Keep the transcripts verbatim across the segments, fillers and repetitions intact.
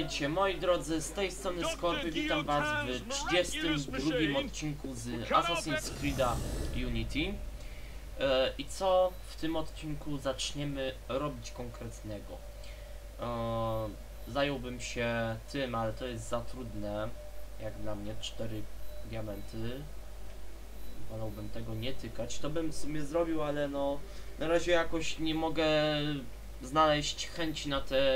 Witajcie moi drodzy, z tej strony Skorpion, witam was w trzydziestym drugim odcinku z Assassin's Creed'a Unity. e, I co w tym odcinku zaczniemy robić konkretnego? E, zająłbym się tym, ale to jest za trudne, jak dla mnie, cztery diamenty. Wolałbym tego nie tykać, to bym w sumie zrobił, ale no na razie jakoś nie mogę znaleźć chęci na te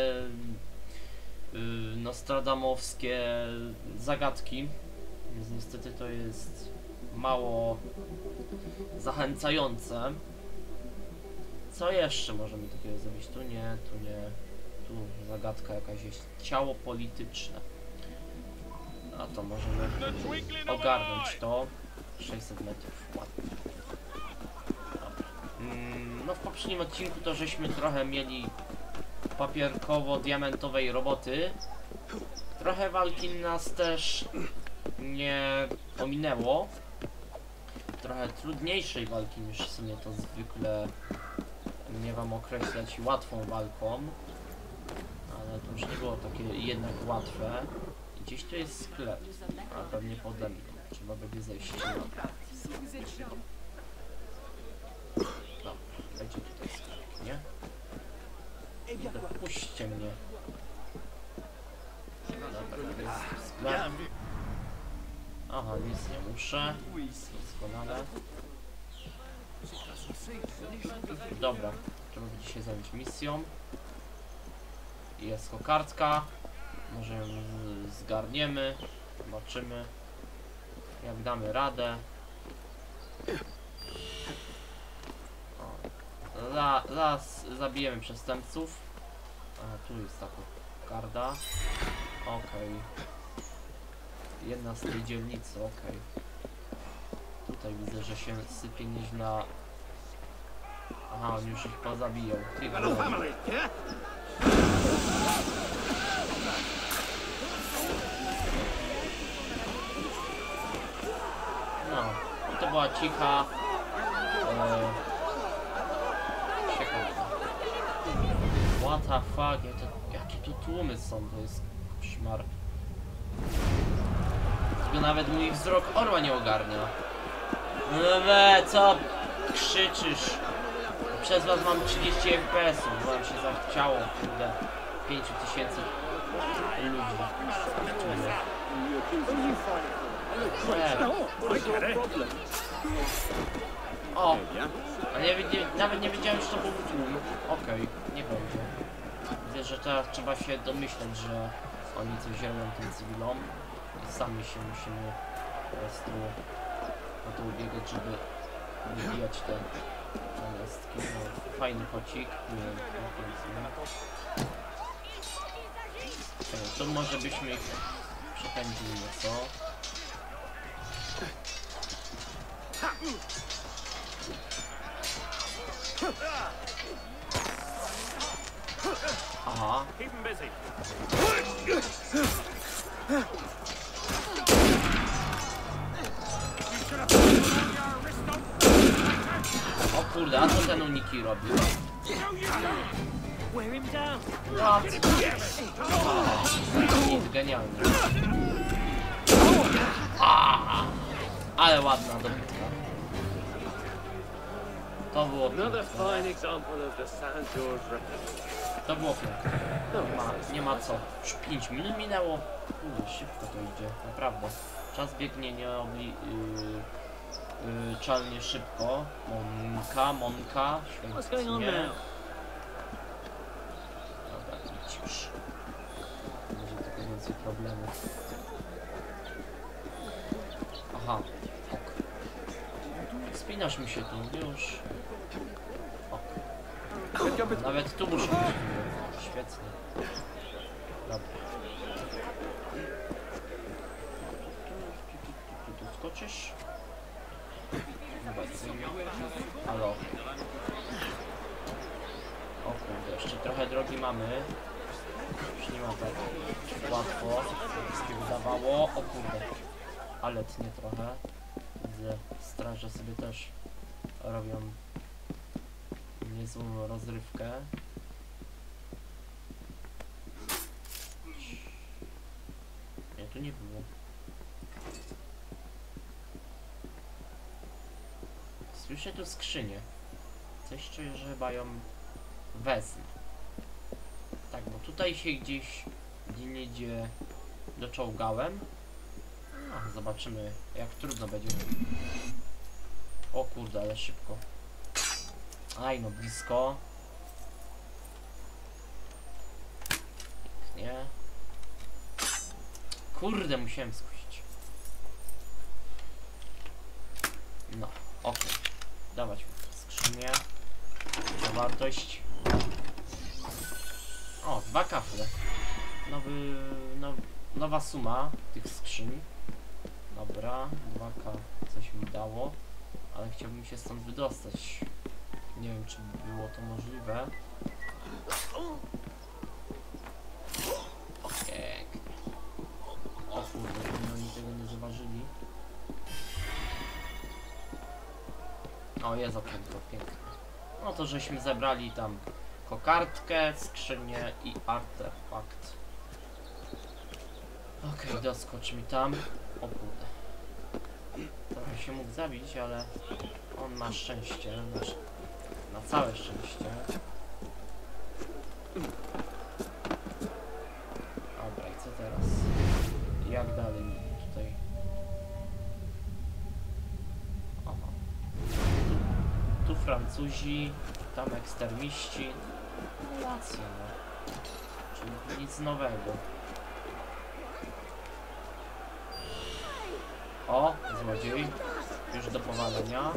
nostradamowskie zagadki, więc niestety to jest mało zachęcające. Co jeszcze możemy takiego zrobić? Tu nie, tu nie, tu zagadka jakaś jest, ciało polityczne. A to możemy ogarnąć to. sześćset metrów, ładnie. Mm, no w poprzednim odcinku to żeśmy trochę mieli papierkowo-diamentowej roboty. Trochę walki nas też nie ominęło. Trochę trudniejszej walki niż w sumie to zwykle nie wam określać łatwą walką. Ale to już nie było takie jednak łatwe. I gdzieś tu jest sklep, a pewnie pode mną. Trzeba będzie zejść na... Dobra, będzie tutaj sklep, nie? Puśćcie mnie. Dobra, jest sklep. Aha, nic nie muszę. Doskonale. Dobra, trzeba będzie się zająć misją. Jest kokardka. Może ją zgarniemy. Zobaczymy, jak damy radę. Za, zaraz zabijemy przestępców. A tu jest ta kokarda. Okej. Okay. Jedna z tej dzielnicy, okej. Okay. Tutaj widzę, że się sypie nieźle. Aha, on już ich pozabijał. No, to była cicha. E, What the fuck, jakie to, jakie to tłumy są, to jest koszmar. Tylko nawet mój wzrok orła nie ogarnia. No we, co krzyczysz? Przez was mam trzydzieści F P S ów, bo nam się zachciało, kurde, pięć tysięcy ludzi. O! A nie, nie, nawet nie wiedziałem, że to był tłum. Okej, okay, nie będzie. Widzę, że teraz trzeba się domyśleć, że oni coś robią tym cywilom. I sami się musimy po prostu na to ubiegać, żeby wybijać te namiastki. No, fajny kocik. Nie, nie, okay, to może byśmy ich przepędzili nieco. Aha. O kurde, a co ten Uniki robi? No, nic, genialnie. A, ale ładna dobitka. To było piękne. To było piękne. Nie ma, nie ma co. Już pięć minut minęło. Kurde, szybko to idzie, naprawdę. Czas biegnie nieobli... Yy, yy, czalnie szybko. Monka, Monka, świetnie. Dobra, idź już. Będzie tylko więcej problemów. Aha, ok. Spinasz mi się tu, już. Ok. Nawet tu muszę być. Świetnie. Dobra. Tu skoczysz? Halo. O kurde, jeszcze trochę drogi mamy. Już nie ma tak łatwo, jak się wydawało. O kurde. Ale tnie trochę. Widzę, straże sobie też robią niezłą rozrywkę. tu nie było. Słyszę tu skrzynię. Coś czuję, że chyba ją wezmę. Tak, bo tutaj się gdzieś gdzieniegdzie doczołgałem. No, zobaczymy, jak trudno będzie. O kurde, ale szybko. Aj, no blisko. Nie. Kurde, musiałem skusić. No, okej. Okay. Dawać mi skrzynię. Zawartość. O, dwa kafle. Nowy, now, nowa suma tych skrzyń. Dobra, dwa K coś mi dało. Ale chciałbym się stąd wydostać. Nie wiem, czy było to możliwe. Pięknie. O kurde, pewnie oni tego nie zauważyli. O, jest okienko, pięknie. No to żeśmy zebrali tam kokardkę, skrzynię i artefakt. Okej, okay, doskocz mi tam. O kurde. Trochę się mógł zabić, ale on ma szczęście. Na, na całe szczęście. Dobra, i co teraz? Jak dalej tutaj? Aha. Tu, tu Francuzi, tam ekstermiści. No racja, no. Czyli nic nowego. O, złodziej. Już do powalenia.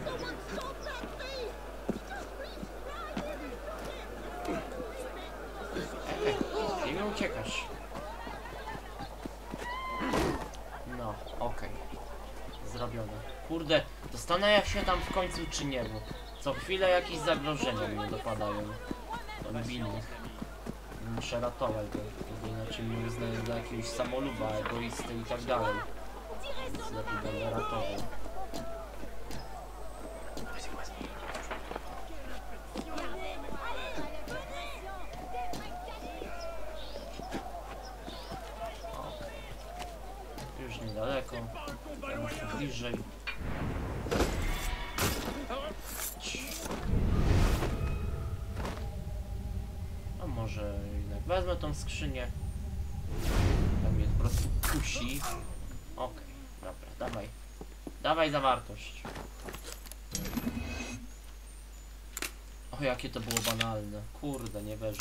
Ej, nie uciekasz. No, okej. Okay. Zrobione. Kurde, dostanę ja się tam w końcu czy nie, bo co chwilę jakieś zagrożenia mnie dopadają. Od winnych. Muszę ratować go, bo inaczej mnie uznają za jakiegoś samoluba, egoistę i tak dalej. Więc lepiej będę ratował. Już niedaleko, już bliżej. A może jednak wezmę tą skrzynię. Tam mnie po prostu kusi. Okej, okay, dobra, dawaj. Dawaj zawartość. O, jakie to było banalne. Kurde, nie wierzę.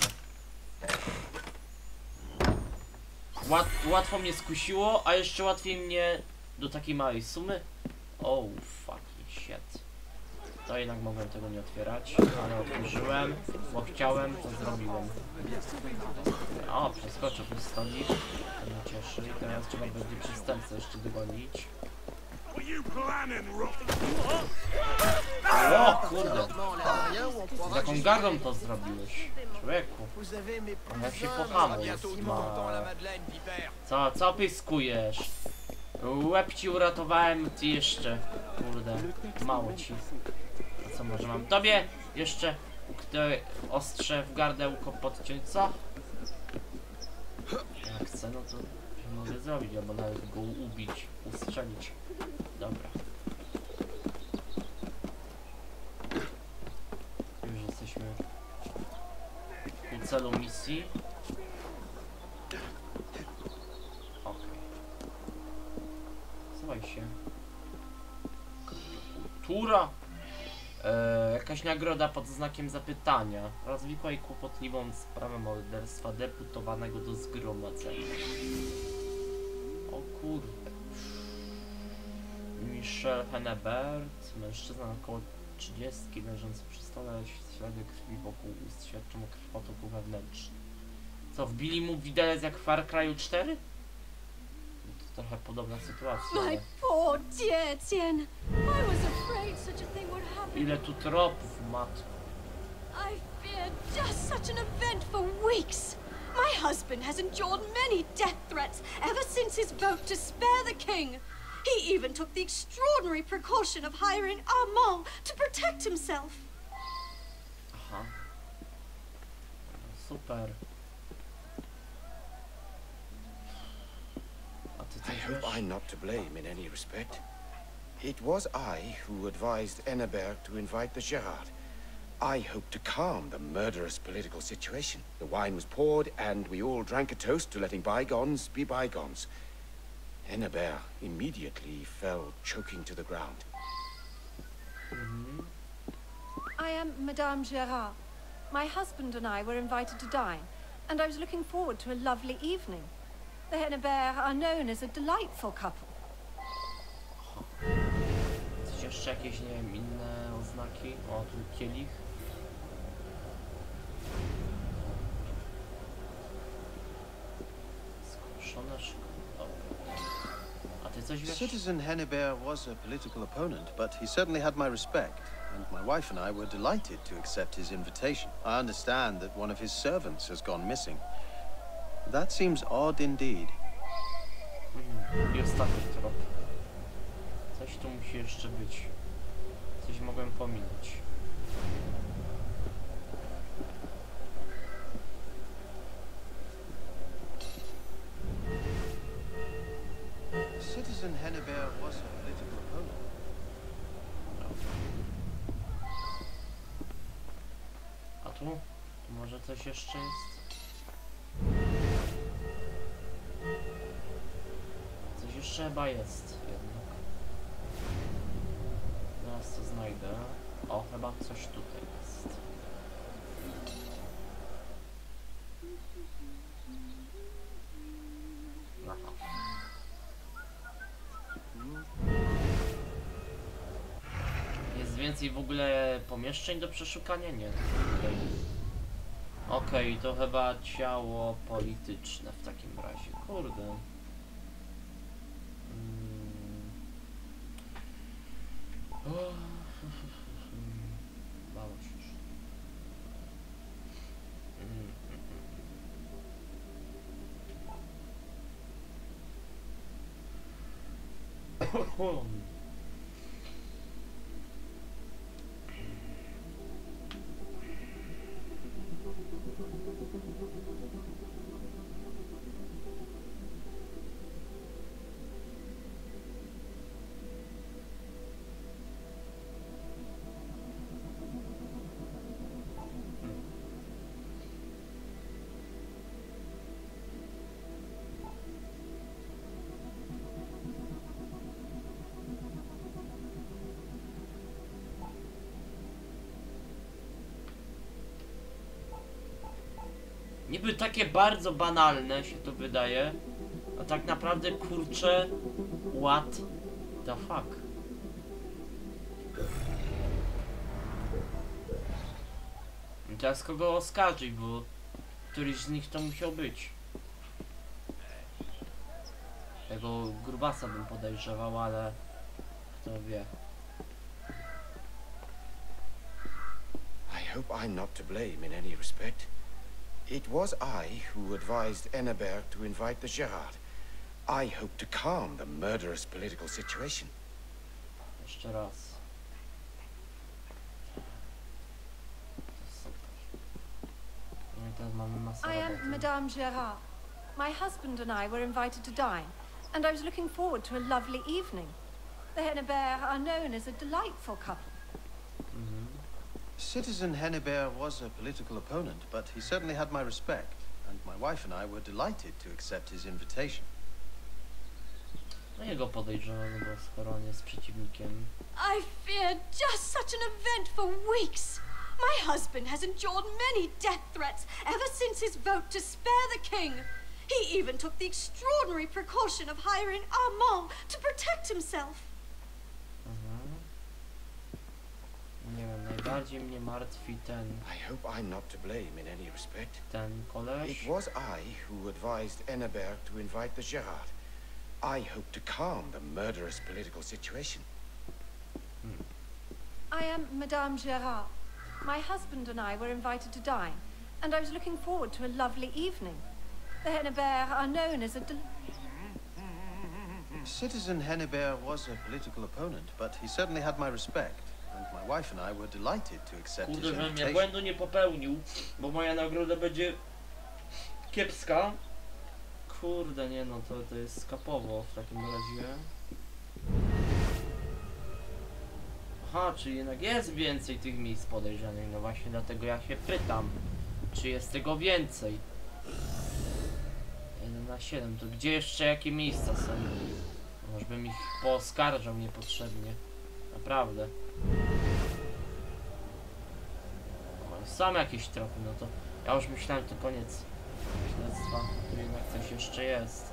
Łat, łatwo mnie skusiło, a jeszcze łatwiej mnie do takiej małej sumy. Oh, fucking shit. To jednak mogłem tego nie otwierać, ale otworzyłem, bo chciałem, to zrobiłem. O, przeskoczę ten stolik, to mnie cieszy. Teraz trzeba będzie przestępcę jeszcze dogonić. O kurde! Z jaką gardą to zrobiłeś? Człowieku. A jak się pochamuj. Co, co pyskujesz? Łeb ci uratowałem, ty jeszcze. Kurde, mało ci. A co może mam tobie jeszcze ostrze w gardełko podciąć, co? Jak chcę, no to mogę zrobić, albo nawet go ubić, ustrzelić. Dobra. Już jesteśmy u celu misji. Okej. Okay. Słuchaj się. Kultura! Eee, jakaś nagroda pod znakiem zapytania. Rozwikłaj kłopotliwą sprawę morderstwa deputowanego do zgromadzenia. O kurde. Michel Hennebert, mężczyzna około trzydziestki, leżący przy stole, ślady krwi wokół ust świadczą o krwotoku wewnętrznym. Co, wbili mu widelec jak w Far Cry'u cztery? To trochę podobna sytuacja. Ale... Poor dear Etienne. I was afraid such a thing would happen. Ile tu tropów, matko. I feared just such an event for weeks. My husband has endured many death threats ever since his vote to spare the king. He even took the extraordinary precaution of hiring Armand to protect himself. Aha. Super. A ty I coś hope wiesz? I'm not to blame in any respect. It was I who advised Enneberg to invite the Gerard. I hoped to calm the murderous political situation. The wine was poured, and we all drank a toast to letting bygones be bygones. Enneberg immediately fell choking to the ground. Mhm. I am Madame Gerard. My husband and I were invited to dine, and I was looking forward to a lovely evening. The Henneberg are known as a delightful couple. Coś jeszcze jakieś, nie wiem, inne oznaki? O, tu kielich. Skruszone szkło. A ty coś wiesz? Citizen Henneberg was a political opponent, but he certainly had my respect, and my wife and I were delighted to accept his invitation. I understand that one of his servants has gone missing. That seems odd indeed. Mhm. I ostatni trop. Coś tu musi jeszcze być. Coś mogłem pominąć. Citizen Henneberg was a political opponent. A tu? Tu może coś jeszcze jest? Coś jeszcze chyba jest jednak. Zaraz to znajdę. O, chyba coś tutaj jest. Aha. Jest więcej w ogóle pomieszczeń do przeszukania? Nie. Okej, okay, to chyba ciało polityczne w takim razie. Kurde. Hmm. Oh. Mało się już. Hmm. Niby takie bardzo banalne się to wydaje, a tak naprawdę kurczę, what the fuck. I teraz kogo oskarżyć, bo któryś z nich to musiał być. Tego grubasa bym podejrzewał, ale kto wie. I hope I'm not to blame in any respect. It was I who advised Enneberg to invite the Gerard. I hoped to calm the murderous political situation. Jeszcze raz. To jest super. No i teraz mamy masę I am roboty. Madame Gerard. My husband and I were invited to dine, and I was looking forward to a lovely evening. The Henneberg are known as a delightful couple. Mhm. Citizen Henneberg was a political opponent, but he certainly had my respect, and my wife and I were delighted to accept his invitation. No jego podejrzewam, bo skoro on jest przeciwnikiem. I feared just such an event for weeks. My husband has endured many death threats ever since his vote to spare the king. He even took the extraordinary precaution of hiring Armand to protect himself. Mhm. Nie wiem, najbardziej mnie martwi ten, I hope I'm not to blame in any respect. ten koleś. It was I who advised Enneberg to invite the Gerard. I hoped to calm the murderous political situation. I am Madame Gerard. My husband and I were invited to dine, and I was looking forward to a lovely evening. The Henneberg are known as a del Citizen Henneberg was a political opponent, but he certainly had my respect, and my wife and I were delighted to accept his Kurde, żebym ja invitation. błędu nie popełnił, bo moja nagroda będzie kiepska. kurde, nie no, to, to jest skapowo w takim razie. Aha, czyli jednak jest więcej tych miejsc podejrzanych, no właśnie dlatego ja się pytam, czy jest tego więcej. jeden na siedem, to gdzie jeszcze jakie miejsca są? Może bym ich pooskarżał niepotrzebnie. Naprawdę. O, są jakieś tropy, no to ja już myślałem, to koniec śledztwa, tu jednak coś jeszcze jest.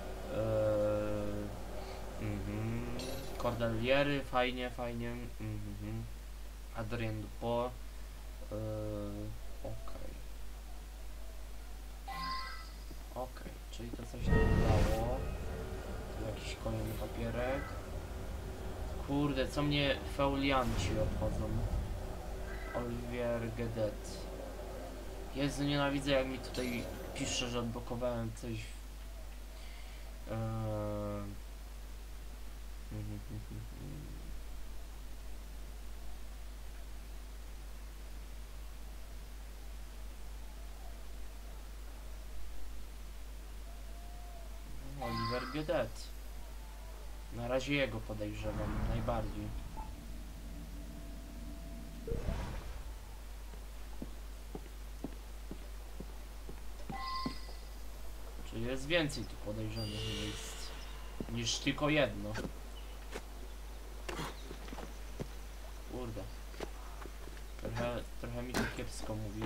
Eee, mhm. Cordeliery, fajnie, fajnie. Mhm. Adrien Dupont. Eee, Okej. Okej, czyli to coś nam dało. Tu jakiś kolejny papierek. Kurde, co mnie feulianci obchodzą. Olivier Gedet. Jezu, nienawidzę jak mi tutaj pisze, że odblokowałem coś. Eee... Olivier Gedet. Na razie jego podejrzewam najbardziej. Czyli jest więcej tu podejrzanych miejsc niż tylko jedno. Kurde. Trochę, trochę mi to kiepsko mówi.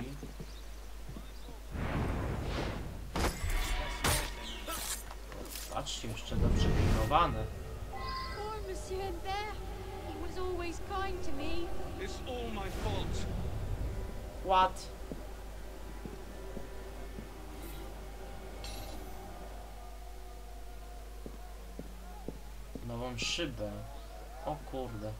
Patrzcie, jeszcze dobrze pilnowane. Poor Monsieur Imbert. He was always kind to me. It's all my fault. What? Nową szybę. O kurde.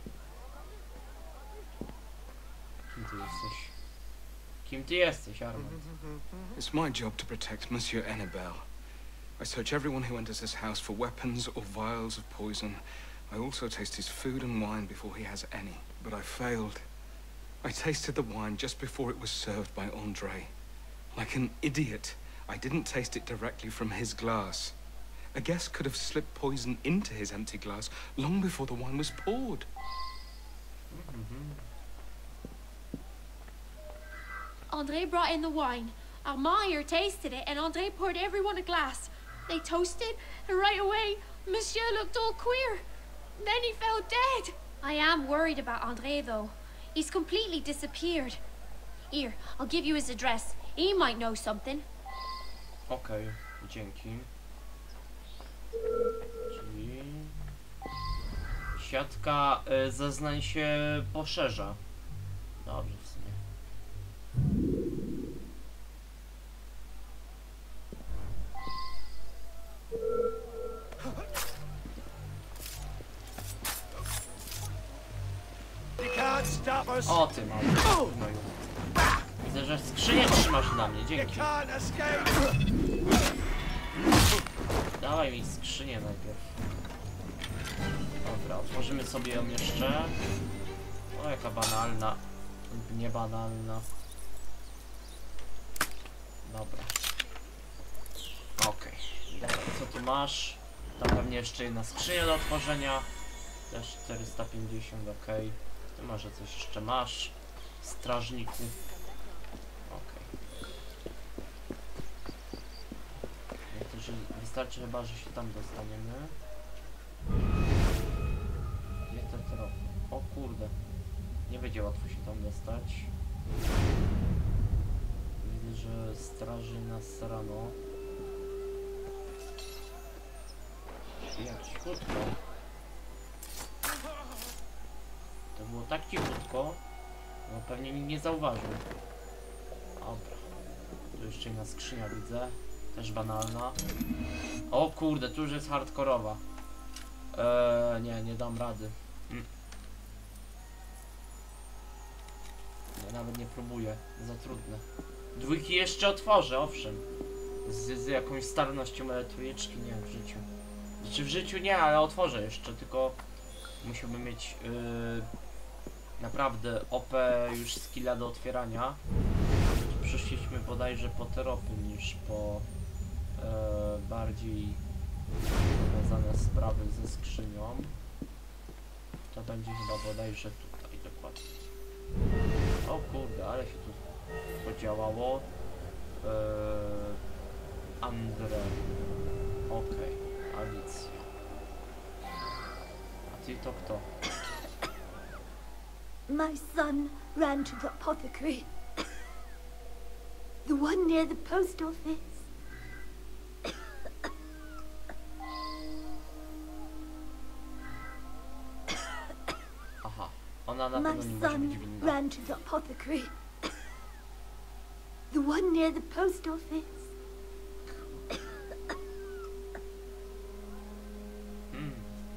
Kim ty jesteś? Kim ty jesteś, Armand? It's my job to protect Monsieur Annabelle. I search everyone who enters this house for weapons or vials of poison. I also taste his food and wine before he has any. But I failed. I tasted the wine just before it was served by Andre. Like an idiot, I didn't taste it directly from his glass. A guest could have slipped poison into his empty glass long before the wine was poured. Mm-hmm. Andre brought in the wine. Armand here tasted it, and Andre poured everyone a glass. They toasted, and right away, Monsieur looked all queer. Then he fell dead. I am worried about Andre, though. He's completely disappeared. Here, I'll give you his address. He might know something. Okej, okay, dzięki. Czyli... Siatka y, zeznań się poszerza. Dobrze w sumie. O ty mały gnoju. Widzę, że skrzynię trzymasz na mnie, dzięki. Dawaj mi skrzynię najpierw. Dobra, otworzymy sobie ją jeszcze. O, jaka banalna. Nie banalna. Dobra. Okej. Okay. Co tu masz? Tam pewnie jeszcze jedna skrzynia do otworzenia. Też czterysta pięćdziesiąt, ok. Ty może coś jeszcze masz, strażniku. Ok. Nie, to się wystarczy chyba, że się tam dostaniemy. Gdzie te tropy? O kurde. Nie będzie łatwo się tam dostać. Widzę, że straży nas rano. Jak cichutko. To było tak cichutko, no pewnie nikt nie zauważył. Dobra. Tu jeszcze jedna skrzynia widzę. Też banalna. O kurde, tu już jest hardkorowa. Eee, nie, nie dam rady. Mm. Ja nawet nie próbuję. Za trudne. Dwójki jeszcze otworzę, owszem. Z, z jakąś starnością, ale trójeczki nie w życiu. Znaczy w życiu nie, ale otworzę jeszcze, tylko musiałbym mieć yy, naprawdę O P już skilla do otwierania. Przyszliśmy bodajże po teropy niż po yy, bardziej związane sprawy ze skrzynią. To będzie chyba bodajże tutaj dokładnie. O kurde, ale się tu podziałało. Eee, Andre. Okej, okay. Alicja. A ty to kto? My son ran to the apothecary. The one near the post office. Aha, ona na My pewno nie może być son winna. ran to the apothecary. The one near the post office. Hmm.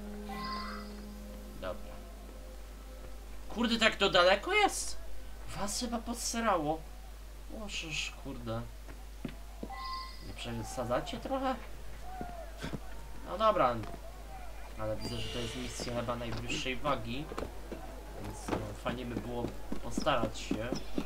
Dobra. Kurde, tak to daleko jest? Was chyba podserało. Możesz, kurde. Nie przesadzacie trochę? No dobra. Ale widzę, że to jest misja chyba najwyższej wagi. Więc no, fajnie by było postarać się.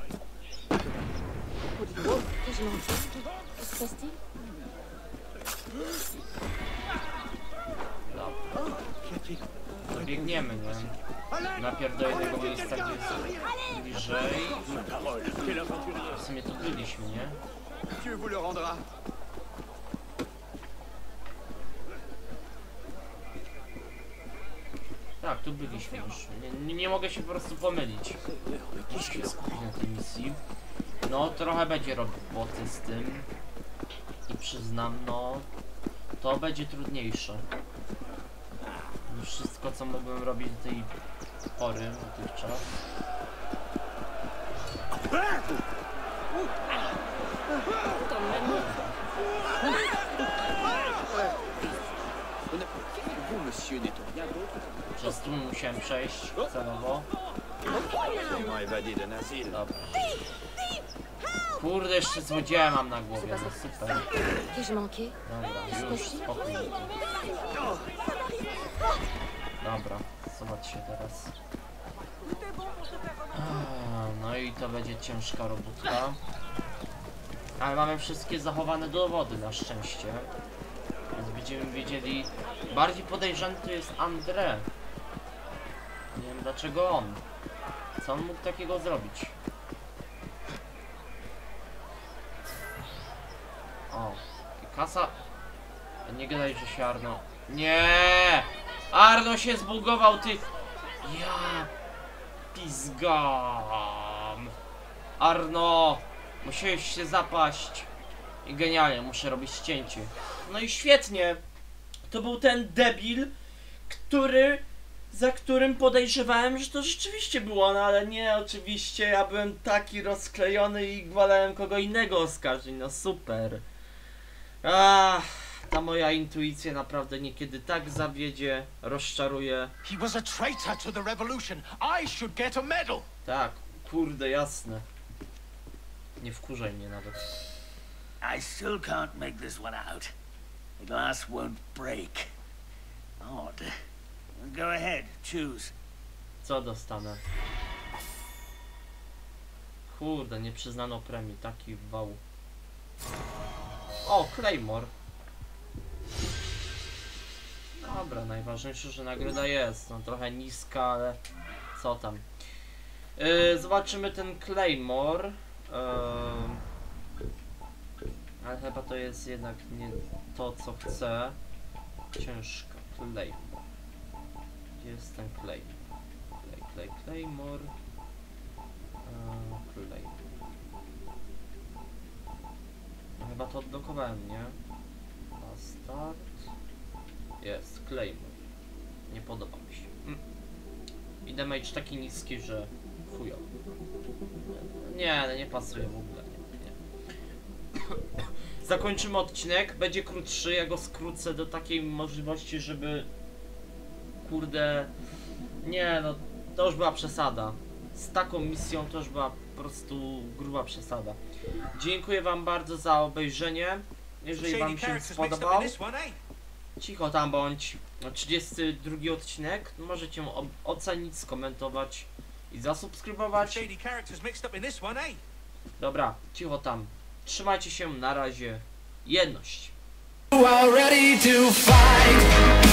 Dobra. Biegniemy, nie? Najpierw do jednego miejsca, gdzie jest bliżej. W sumie tu byliśmy, nie? Tak, tu byliśmy już. Nie, nie, nie mogę się po prostu pomylić. Muszę się skupić na tej misji. No, trochę będzie roboty z tym. I przyznam, no... To będzie trudniejsze. Niż wszystko, co mogłem robić do tej pory, dotychczas. Przez tłum musiałem przejść celowo. Dobra. Kurde, jeszcze złodzieja mam na głowie, no super. Dobra, już spokój. Dobra, zobaczcie teraz. No i to będzie ciężka robótka. Ale mamy wszystkie zachowane dowody na szczęście. Więc będziemy wiedzieli. Bardziej podejrzany to jest Andre. Nie wiem dlaczego on. Co on mógł takiego zrobić? O, i kasa. Nie gadaj, że się Arno. Nie! Arno się zbugował, ty. Ja pizgam. Arno! Musiałeś się zapaść. I genialnie, muszę robić cięcie. No i świetnie. To był ten debil, który, za którym podejrzewałem, że to rzeczywiście było, no ale nie, oczywiście, ja byłem taki rozklejony i gwalałem kogo innego oskarżyć, no super. Ach, ta moja intuicja naprawdę niekiedy tak zawiedzie, rozczaruje. He was a traitor to the revolution. I should get a medal. Tak, kurde, jasne. Nie wkurzaj mnie nawet. I still can't make this one out. The glass won't break. Odd. Go ahead, choose. Co dostanę? Kurde, nie przyznano premii, taki wał. O, Claymore. Dobra, najważniejsze, że nagroda jest. No trochę niska, ale co tam. Yy, zobaczymy ten Claymore. Yy, ale chyba to jest jednak nie to, co chcę. Ciężka. Claymore. Gdzie jest ten Claymore? Clay, Clay, Claymore. Yy, Claymore. No chyba to odblokowałem, nie? Na start. Jest, Claymore. Nie podoba mi się. Mm. I damage taki niski, że chujowy. Nie, nie pasuje w ogóle. Nie, nie. Zakończymy odcinek, będzie krótszy, ja go skrócę do takiej możliwości, żeby... Kurde... Nie no, to już była przesada. Z taką misją to już była po prostu gruba przesada. Dziękuję wam bardzo za obejrzenie. Jeżeli wam się spodobał, cicho tam bądź. trzydziesty drugi odcinek. Możecie ocenić, skomentować i zasubskrybować. Dobra, cicho tam. Trzymajcie się, na razie. Jedność. are ready to fight.